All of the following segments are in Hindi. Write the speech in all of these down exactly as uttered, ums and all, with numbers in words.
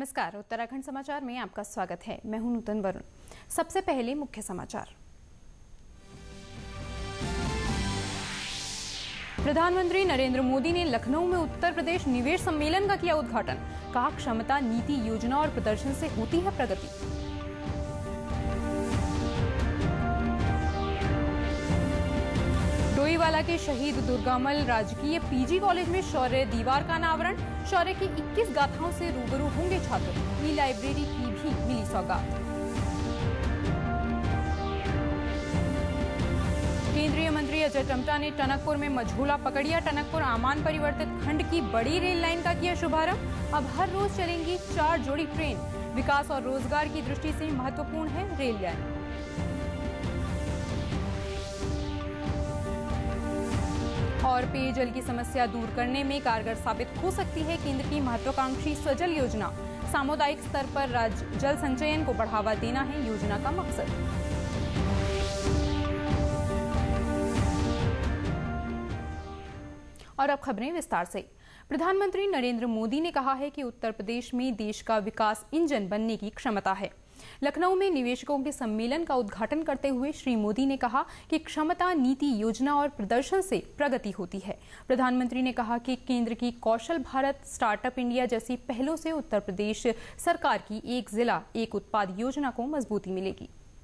नमस्कार, उत्तराखंड समाचार में आपका स्वागत है। मैं हूं नूतन वरुण। सबसे पहले मुख्य समाचार। प्रधानमंत्री नरेंद्र मोदी ने लखनऊ में उत्तर प्रदेश निवेश सम्मेलन का किया उद्घाटन। कहा, क्षमता नीति, योजना और प्रदर्शन से होती है प्रगति। डोईवाला के शहीद दुर्गामल राजकीय पीजी कॉलेज में शौर्य दीवार का अनावरण। शौर्य की इक्कीस गाथाओं से रूबरू होंगे छात्र। ई लाइब्रेरी की भी मिली सौगात। केंद्रीय मंत्री अजय टम्टा ने टनकपुर में मझूला पकड़िया टनकपुर आमान परिवर्तित खंड की बड़ी रेल लाइन का किया शुभारंभ। अब हर रोज चलेंगी चार जोड़ी ट्रेन। विकास और रोजगार की दृष्टि से महत्वपूर्ण है रेल लाइन। और पेयजल की समस्या दूर करने में कारगर साबित हो सकती है केंद्र की महत्वाकांक्षी स्वजल योजना। सामुदायिक स्तर पर राज्य जल संचयन को बढ़ावा देना है योजना का मकसद। और अब खबरें विस्तार से। प्रधानमंत्री नरेंद्र मोदी ने कहा है कि उत्तर प्रदेश में देश का विकास इंजन बनने की क्षमता है। लखनऊ में निवेशकों के सम्मेलन का उद्घाटन करते हुए श्री मोदी ने कहा कि क्षमता, नीति, योजना और प्रदर्शन से प्रगति होती है। प्रधानमंत्री ने कहा कि केंद्र की कौशल भारत, स्टार्टअप इंडिया जैसी पहलों से उत्तर प्रदेश सरकार की एक जिला एक उत्पाद योजना को मजबूती मिलेगी।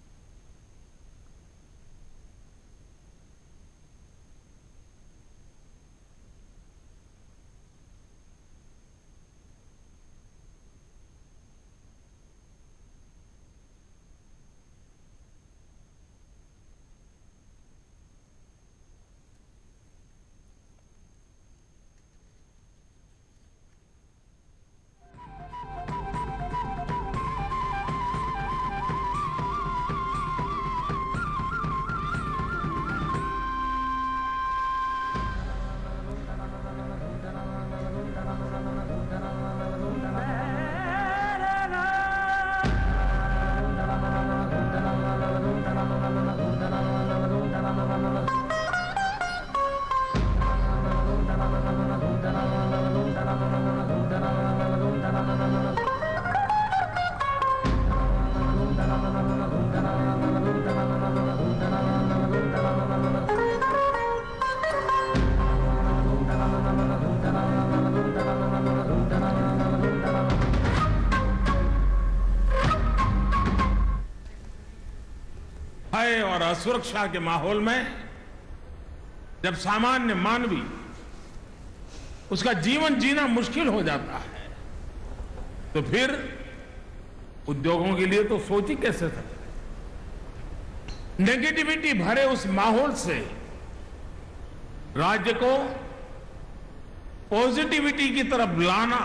और असुरक्षा के माहौल में जब सामान्य मानवी उसका जीवन जीना मुश्किल हो जाता है तो फिर उद्योगों के लिए तो सोच ही कैसे सकते। नेगेटिविटी भरे उस माहौल से राज्य को पॉजिटिविटी की तरफ लाना,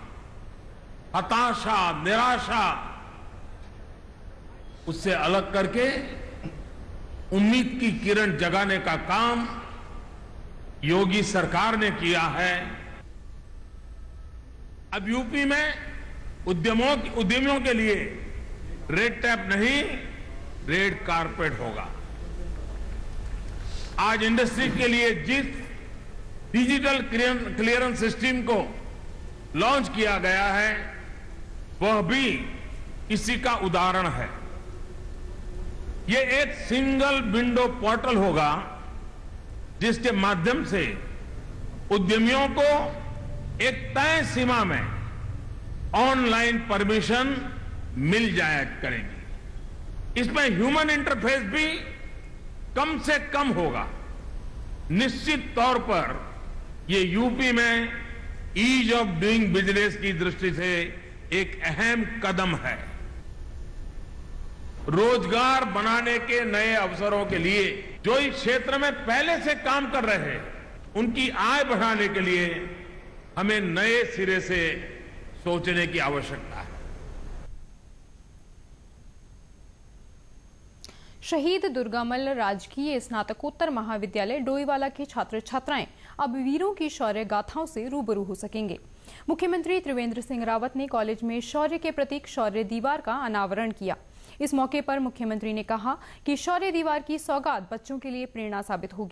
हताशा, निराशा उससे अलग करके उम्मीद की किरण जगाने का काम योगी सरकार ने किया है। अब यूपी में उद्यमों उद्यमियों के लिए रेड टैप नहीं, रेड कारपेट होगा। आज इंडस्ट्री के लिए जिस डिजिटल क्लियरेंस सिस्टम को लॉन्च किया गया है वह भी इसी का उदाहरण है। ये एक सिंगल विंडो पोर्टल होगा जिसके माध्यम से उद्यमियों को एक तय सीमा में ऑनलाइन परमिशन मिल जाया करेगी। इसमें ह्यूमन इंटरफेस भी कम से कम होगा। निश्चित तौर पर ये यूपी में ईज ऑफ डूइंग बिजनेस की दृष्टि से एक अहम कदम है। रोजगार बनाने के नए अवसरों के लिए जो इस क्षेत्र में पहले से काम कर रहे हैं उनकी आय बढ़ाने के लिए हमें नए सिरे से सोचने की आवश्यकता है। शहीद दुर्गामल राजकीय स्नातकोत्तर महाविद्यालय डोईवाला के छात्र छात्राएं अब वीरों की शौर्य गाथाओं से रूबरू हो सकेंगे। मुख्यमंत्री त्रिवेंद्र सिंह रावत ने कॉलेज में शौर्य के प्रतीक शौर्य दीवार का अनावरण किया। इस मौके पर मुख्यमंत्री ने कहा कि शौर्य दीवार की सौगात बच्चों के लिए प्रेरणा साबित होगी।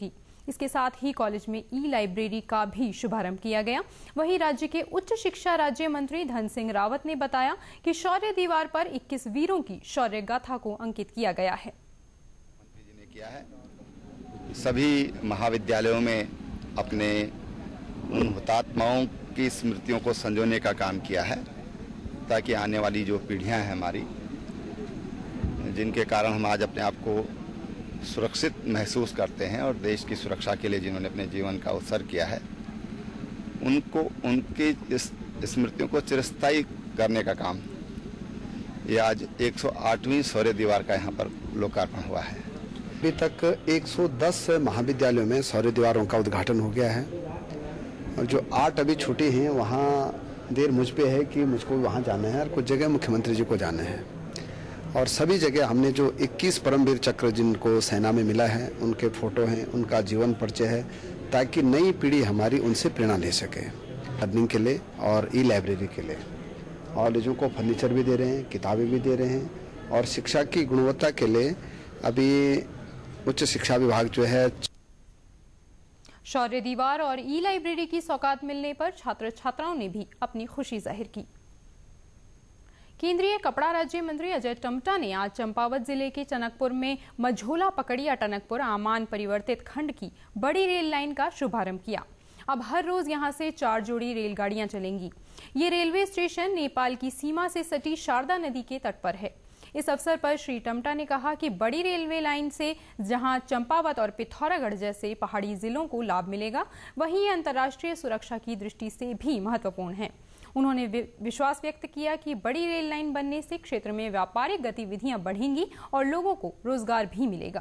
इसके साथ ही कॉलेज में ई लाइब्रेरी का भी शुभारंभ किया गया। वहीं राज्य के उच्च शिक्षा राज्य मंत्री धन सिंह रावत ने बताया कि शौर्य दीवार पर इक्कीस वीरों की शौर्य गाथा को अंकित किया गया है। मंत्री जी ने किया है, सभी महाविद्यालयों में अपने उन हुतात्माओं की स्मृतियों को संजोने का काम किया है, ताकि आने वाली जो पीढ़ियां हैं हमारी, जिनके कारण हम आज अपने आप को सुरक्षित महसूस करते हैं और देश की सुरक्षा के लिए जिन्होंने अपने जीवन का उत्सर्ग किया है, उनको उनकी इस स्मृतियों को चिरस्थायी करने का काम ये आज एक सौ आठवीं शौर्य दीवार का यहाँ पर लोकार्पण हुआ है। अभी तक एक सौ दस महाविद्यालयों में शौर्य दीवारों का उद्घाटन हो गया है और जो आठ अभी छूटी हैं वहाँ देर मुझ पे है कि मुझको वहाँ जाना है और कुछ जगह मुख्यमंत्री जी को जाना है। और सभी जगह हमने जो इक्कीस परमवीर चक्र जिनको सेना में मिला है उनके फोटो हैं, उनका जीवन परिचय है, ताकि नई पीढ़ी हमारी उनसे प्रेरणा ले सके लर्निंग के लिए और ई लाइब्रेरी के लिए। कॉलेजों को फर्नीचर भी दे रहे हैं, किताबें भी दे रहे हैं और शिक्षा की गुणवत्ता के लिए अभी उच्च शिक्षा विभाग जो है शौर्य दीवार और ई लाइब्रेरी की सौगात मिलने पर छात्र छात्राओं ने भी अपनी खुशी जाहिर की। केंद्रीय कपड़ा राज्य मंत्री अजय टम्टा ने आज चंपावत जिले के टनकपुर में मझोला पकड़िया टनकपुर आमान परिवर्तित खंड की बड़ी रेल लाइन का शुभारंभ किया। अब हर रोज यहां से चार जोड़ी रेलगाड़ियां चलेंगी। ये रेलवे स्टेशन नेपाल की सीमा से सटी शारदा नदी के तट पर है। इस अवसर पर श्री टम्टा ने कहा कि बड़ी रेलवे लाइन से जहां चंपावत और पिथौरागढ़ जैसे पहाड़ी जिलों को लाभ मिलेगा, वहीं ये अंतर्राष्ट्रीय सुरक्षा की दृष्टि से भी महत्वपूर्ण है। उन्होंने विश्वास व्यक्त किया कि बड़ी रेल लाइन बनने से क्षेत्र में व्यापारिक गतिविधियां बढ़ेंगी और लोगों को रोजगार भी मिलेगा।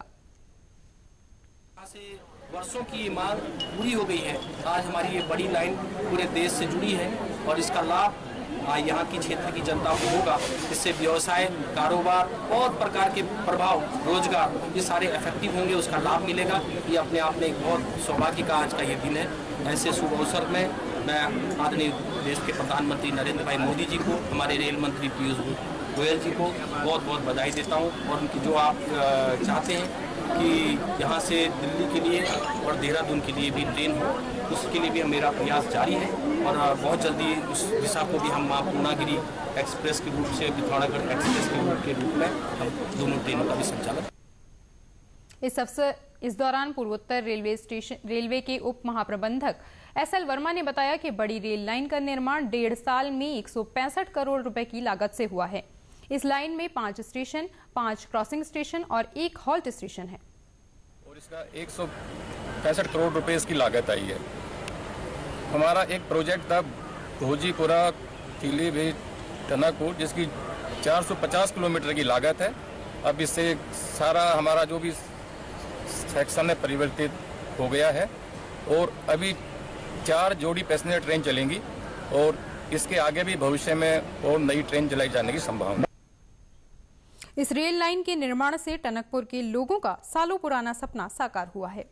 से वर्षों की मांग पूरी हो गई है। आज हमारी ये बड़ी लाइन पूरे देश से जुड़ी है और इसका लाभ यहाँ की क्षेत्र की जनता को होगा। इससे व्यवसाय, कारोबार और प्रकार के प्रभाव, रोजगार, ये सारे इफेक्टिव होंगे, उसका लाभ मिलेगा। ये अपने आप में एक बहुत सौभाग्य का आज का ये दिन है। ऐसे शुभ अवसर में मैं आदरणीय देश के प्रधानमंत्री नरेंद्र भाई मोदी जी को, हमारे रेल मंत्री पीयूष गोयल जी को बहुत बहुत बधाई देता हूँ। और उनकी जो आप चाहते हैं कि यहाँ से दिल्ली के लिए और देहरादून के लिए भी ट्रेन हो, उसके लिए भी मेरा प्रयास जारी है और बहुत जल्दी उस दिशा को भी हम पूर्णागिरी एक्सप्रेस के रूप से पिथौरागढ़ एक्सप्रेस के रूप के रूप में हम दोनों ट्रेनों का भी संचालन। इस अवसर इस दौरान पूर्वोत्तर रेलवे स्टेशन रेलवे के उप महाप्रबंधक एस एल वर्मा ने बताया कि बड़ी रेल लाइन का निर्माण डेढ़ साल में एक सौ पैंसठ करोड़ रुपए की लागत से हुआ है। इस लाइन में पांच स्टेशन, पांच क्रॉसिंग स्टेशन और एक हॉल्ट स्टेशन है और इसका एक सौ पैंसठ करोड़ रुपए इसकी लागत आई है। हमारा एक प्रोजेक्ट था भोजीपुरा पीलीभीत टनकपुर, जिसकी चार सौ पचास किलोमीटर की लागत है। अब इससे सारा हमारा जो भी सेक्शन है परिवर्तित हो गया है और अभी चार जोड़ी पैसेंजर ट्रेन चलेंगी और इसके आगे भी भविष्य में और नई ट्रेन चलाई जाने की संभावना। इस रेल लाइन के निर्माण से टनकपुर के लोगों का सालों पुराना सपना साकार हुआ है।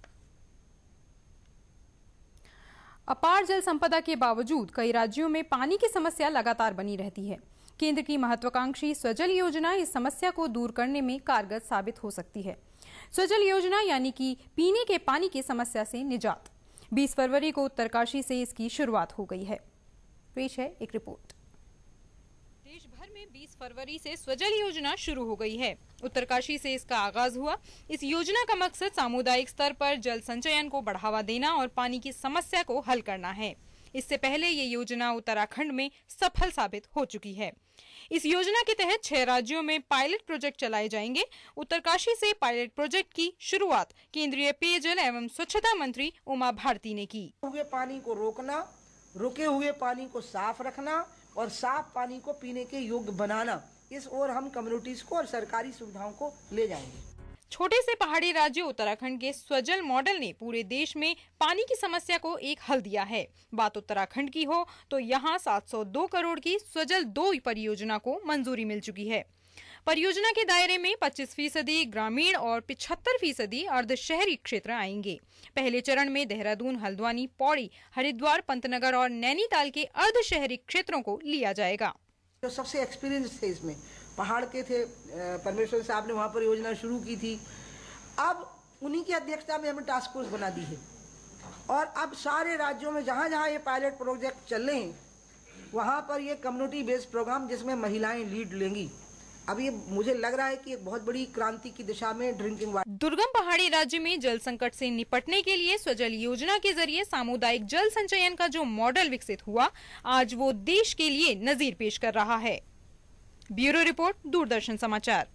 अपार जल संपदा के बावजूद कई राज्यों में पानी की समस्या लगातार बनी रहती है। केंद्र की महत्वाकांक्षी स्वजल योजना इस समस्या को दूर करने में कारगर साबित हो सकती है। स्वजल योजना यानी कि पीने के पानी की समस्या से निजात। बीस फरवरी को उत्तरकाशी से इसकी शुरुआत हो गई है। पेश है एक रिपोर्ट। देश भर में बीस फरवरी से स्वजल योजना शुरू हो गई है। उत्तरकाशी से इसका आगाज हुआ। इस योजना का मकसद सामुदायिक स्तर पर जल संचयन को बढ़ावा देना और पानी की समस्या को हल करना है। इससे पहले ये योजना उत्तराखंड में सफल साबित हो चुकी है। इस योजना के तहत छह राज्यों में पायलट प्रोजेक्ट चलाए जाएंगे। उत्तरकाशी से पायलट प्रोजेक्ट की शुरुआत केंद्रीय पेयजल एवं स्वच्छता मंत्री उमा भारती ने की। हुए पानी को रोकना, रुके हुए पानी को साफ रखना और साफ पानी को पीने के योग्य बनाना, इस ओर हम कम्युनिटीज को और सरकारी सुविधाओं को ले जाएंगे। छोटे से पहाड़ी राज्य उत्तराखंड के स्वजल मॉडल ने पूरे देश में पानी की समस्या को एक हल दिया है। बात उत्तराखंड की हो तो यहाँ सात सौ दो करोड़ की स्वजल दो परियोजना को मंजूरी मिल चुकी है। परियोजना के दायरे में पच्चीस फीसदी ग्रामीण और पिछहत्तर फीसदी अर्ध शहरी क्षेत्र आएंगे। पहले चरण में देहरादून, हल्द्वानी, पौड़ी, हरिद्वार, पंतनगर और नैनीताल के अर्ध शहरी क्षेत्रों को लिया जाएगा। जो सबसे एक्सपीरियंस थे इसमें पहाड़ के थे, परमेश्वर साहब ने वहाँ पर योजना शुरू की थी। अब उन्हीं की अध्यक्षता में हमने टास्क फोर्स बना दी है और अब सारे राज्यों में जहाँ जहाँ ये पायलट प्रोजेक्ट चल रहे हैं वहाँ पर ये कम्युनिटी बेस्ड प्रोग्राम जिसमें महिलाएं लीड लेंगी। अब ये मुझे लग रहा है कि एक बहुत बड़ी क्रांति की दिशा में ड्रिंकिंग वाटर। दुर्गम पहाड़ी राज्य में जल संकट से निपटने के लिए स्वजल योजना के जरिए सामुदायिक जल संचयन का जो मॉडल विकसित हुआ, आज वो देश के लिए नजीर पेश कर रहा है। ब्यूरो रिपोर्ट, दूरदर्शन समाचार।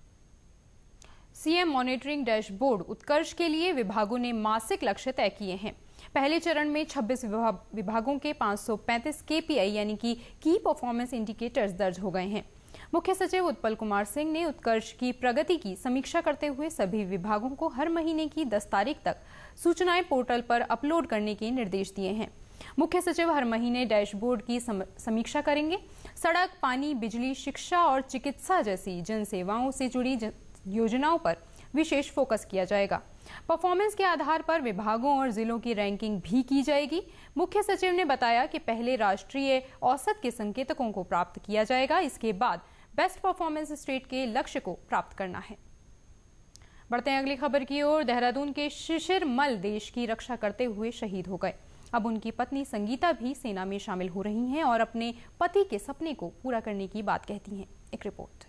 सीएम मॉनिटरिंग डैशबोर्ड उत्कर्ष के लिए विभागों ने मासिक लक्ष्य तय किए हैं। पहले चरण में छब्बीस विभागों के पाँच सौ पैंतीस केपीआई यानी कि की परफॉर्मेंस इंडिकेटर्स दर्ज हो गए हैं। मुख्य सचिव उत्पल कुमार सिंह ने उत्कर्ष की प्रगति की समीक्षा करते हुए सभी विभागों को हर महीने की दस तारीख तक सूचनाएं पोर्टल पर अपलोड करने के निर्देश दिए हैं। मुख्य सचिव हर महीने डैशबोर्ड की समीक्षा करेंगे। सड़क, पानी, बिजली, शिक्षा और चिकित्सा जैसी जन सेवाओं से जुड़ी योजनाओं पर विशेष फोकस किया जाएगा। परफॉर्मेंस के आधार पर विभागों और जिलों की रैंकिंग भी की जाएगी। मुख्य सचिव ने बताया कि पहले राष्ट्रीय औसत के संकेतकों को प्राप्त किया जाएगा, इसके बाद बेस्ट परफॉर्मेंस स्टेट के लक्ष्य को प्राप्त करना है। बढ़ते हैं अगली खबर की ओर। देहरादून के शिशिर मल देश की रक्षा करते हुए शहीद हो गए। अब उनकी पत्नी संगीता भी सेना में शामिल हो रही हैं और अपने पति के सपने को पूरा करने की बात कहती हैं। एक रिपोर्ट।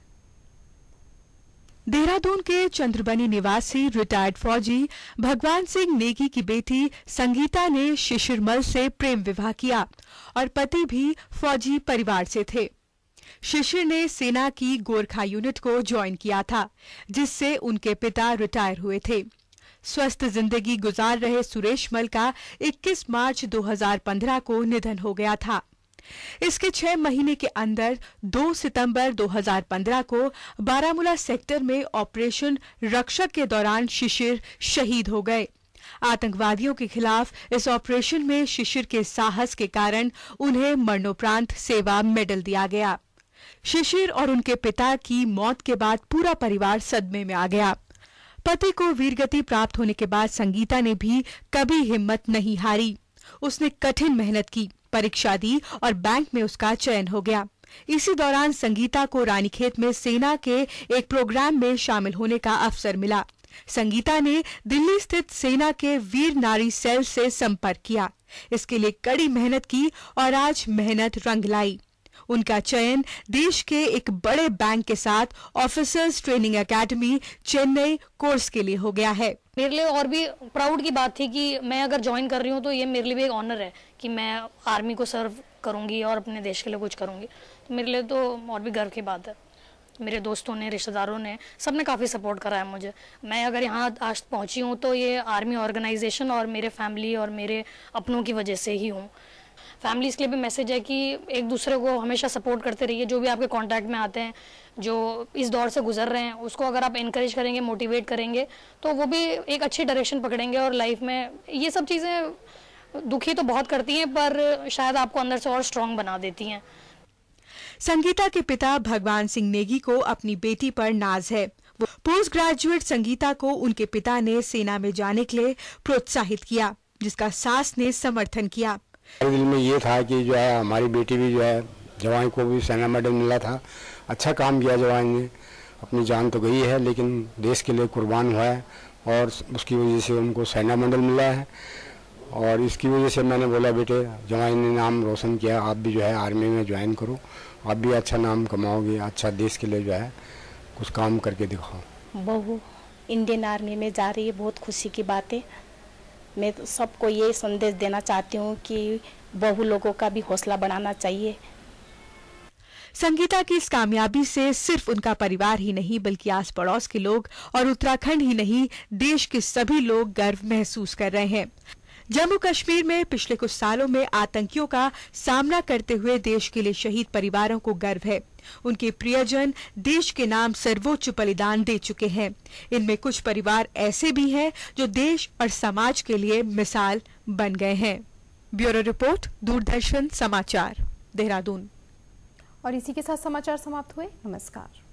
देहरादून के चंद्रबनी निवासी रिटायर्ड फौजी भगवान सिंह नेगी की बेटी संगीता ने शिशिरमल से प्रेम विवाह किया और पति भी फौजी परिवार से थे। शिशिर ने सेना की गोरखा यूनिट को ज्वाइन किया था, जिससे उनके पिता रिटायर हुए थे। स्वस्थ जिंदगी गुजार रहे सुरेश मल का इक्कीस मार्च दो हज़ार पंद्रह को निधन हो गया था। इसके छह महीने के अंदर दो सितंबर दो हज़ार पंद्रह को बारामूला सेक्टर में ऑपरेशन रक्षक के दौरान शिशिर शहीद हो गए। आतंकवादियों के खिलाफ इस ऑपरेशन में शिशिर के साहस के कारण उन्हें मरणोपरांत सेवा मेडल दिया गया। शिशिर और उनके पिता की मौत के बाद पूरा परिवार सदमे में आ गया। पति को वीरगति प्राप्त होने के बाद संगीता ने भी कभी हिम्मत नहीं हारी। उसने कठिन मेहनत की, परीक्षा दी और बैंक में उसका चयन हो गया। इसी दौरान संगीता को रानीखेत में सेना के एक प्रोग्राम में शामिल होने का अवसर मिला। संगीता ने दिल्ली स्थित सेना के वीर नारी सेल से संपर्क किया। इसके लिए कड़ी मेहनत की और आज मेहनत रंग लाई। उनका चयन देश के एक बड़े बैंक के साथ officers training academy Chennai course के लिए हो गया है। मेरे लिए और भी प्राउड की बात थी कि मैं अगर ज्वाइन कर रही हूँ तो ये मेरे लिए भी एक ऑनर है कि मैं आर्मी को सर्व करूँगी और अपने देश के लिए कुछ करूँगी। तो मेरे लिए तो और भी गर्व की बात है। मेरे दोस्तों ने, रिश्तेदारों ने, सबने काफ़ी सपोर्ट करा है मुझे। मैं अगर यहाँ आज पहुँची हूँ तो ये आर्मी ऑर्गेनाइजेशन और मेरे फैमिली और मेरे अपनों की वजह से ही हूँ। फैमिलीज़ के लिए भी मैसेज है कि एक दूसरे को हमेशा सपोर्ट करते रहिए। जो भी आपके कांटेक्ट में आते हैं, जो इस दौर से गुजर रहे हैं, उसको अगर आप इनकरेज करेंगे, मोटिवेट करेंगे तो वो भी एक अच्छी डायरेक्शन पकड़ेंगे। और लाइफ में ये सब चीज़ें दुखी तो बहुत करती हैं पर शायद आपको अंदर से और स्ट्रांग बना देती हैं। संगीता के पिता भगवान सिंह नेगी को अपनी बेटी पर नाज है। वो पोस्ट ग्रेजुएट संगीता को उनके पिता ने सेना में जाने के लिए प्रोत्साहित किया, जिसका सास ने समर्थन किया। मेरे दिल में ये था कि जो है हमारी बेटी भी जो है, जवान को भी सेना मेडल मिला था, अच्छा काम किया जवान ने। अपनी जान तो गई है लेकिन देश के लिए कुर्बान हुआ है और उसकी वजह से उनको सेना मेडल मिला है। और इसकी वजह से मैंने बोला बेटे, जवान ने नाम रोशन किया, आप भी जो है आर्मी में ज्वाइन करो, आप भी अच्छा नाम कमाओगे, अच्छा देश के लिए जो है कुछ काम करके दिखाओ। बहू इंडियन आर्मी में जा रही है, बहुत खुशी की बात है। मैं तो सबको ये संदेश देना चाहती हूँ कि बहू लोगों का भी हौसला बढ़ाना चाहिए। संगीता की इस कामयाबी से सिर्फ उनका परिवार ही नहीं बल्कि आस पड़ोस के लोग और उत्तराखंड ही नहीं देश के सभी लोग गर्व महसूस कर रहे हैं। जम्मू कश्मीर में पिछले कुछ सालों में आतंकियों का सामना करते हुए देश के लिए शहीद परिवारों को गर्व है। उनके प्रियजन देश के नाम सर्वोच्च बलिदान दे चुके हैं। इनमें कुछ परिवार ऐसे भी हैं जो देश और समाज के लिए मिसाल बन गए हैं। ब्यूरो रिपोर्ट, दूरदर्शन समाचार, देहरादून। और इसी के साथ समाचार समाप्त हुए। नमस्कार।